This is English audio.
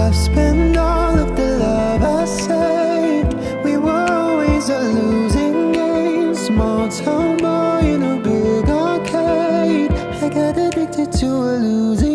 I've spent all of the love I saved. We were always a losing game. Small town boy in a big arcade. I got addicted to a losing